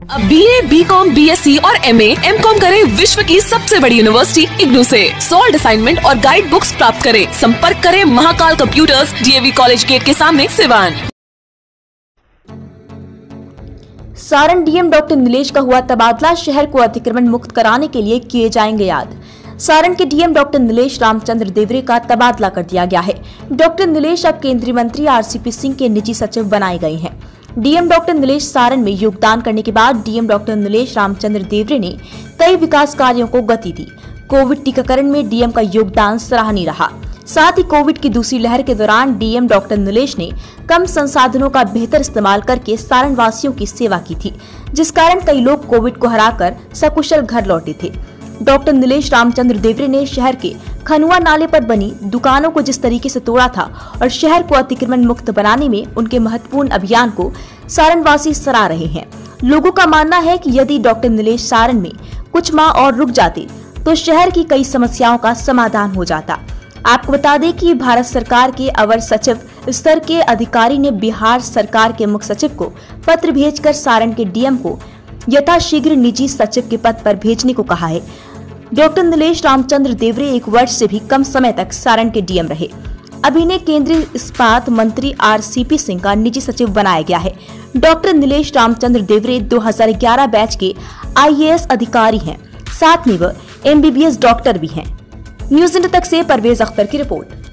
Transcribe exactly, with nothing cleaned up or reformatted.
अब B A, B com, B S C और M ए, M com करें विश्व की सबसे बड़ी यूनिवर्सिटी इग्नू से। सॉल्ड असाइनमेंट और गाइड बुक्स प्राप्त करें। संपर्क करें Mahakal computers, D A V college gate के सामने, सिवान। सारण डीएम डॉक्टर नीलेश का हुआ तबादला, शहर को अतिक्रमण मुक्त कराने के लिए किए जाएंगे याद। सारण के डीएम डॉक्टर नीलेश रामचंद्र देवरे का तबादला कर दिया गया है। डॉक्टर नीलेश अब केंद्रीय मंत्री आरसीपी सिंह के निजी सचिव बनाए गए हैं। डीएम डॉक्टर नीलेश सारण में योगदान करने के बाद डीएम डॉक्टर नीलेश रामचंद्र देवरे ने कई विकास कार्यों को गति दी। कोविड टीकाकरण में डीएम का योगदान सराहनीय रहा। साथ ही कोविड की दूसरी लहर के दौरान डीएम डॉक्टर नीलेश ने कम संसाधनों का बेहतर इस्तेमाल करके सारण वासियों की सेवा की थी, जिस कारण कई लोग कोविड को हराकर सकुशल घर लौटे थे। डॉक्टर नीलेश रामचंद्र देवरे ने शहर के खनुआ नाले पर बनी दुकानों को जिस तरीके से तोड़ा था और शहर को अतिक्रमण मुक्त बनाने में उनके महत्वपूर्ण अभियान को सारणवासी सराह रहे हैं। लोगों का मानना है कि यदि डॉक्टर नीलेश सारण में कुछ माह और रुक जाते तो शहर की कई समस्याओं का समाधान हो जाता। आपको बता दें कि भारत सरकार के अवर सचिव स्तर के अधिकारी ने बिहार सरकार के मुख्य सचिव को पत्र भेजकर सारण के डीएम को यथाशीघ्र निजी सचिव के पद पर भेजने को कहा है। डॉक्टर नीलेश रामचंद्र देवरे एक वर्ष से भी कम समय तक सारण के डीएम रहे। अब इन्हें केंद्रीय इस्पात मंत्री आरसीपी सिंह का निजी सचिव बनाया गया है। डॉक्टर नीलेश रामचंद्र देवरे दो हज़ार ग्यारह बैच के आईएएस अधिकारी हैं। साथ में वह एमबीबीएस डॉक्टर भी हैं। न्यूज इंडिया तक से परवेज अख्तर की रिपोर्ट।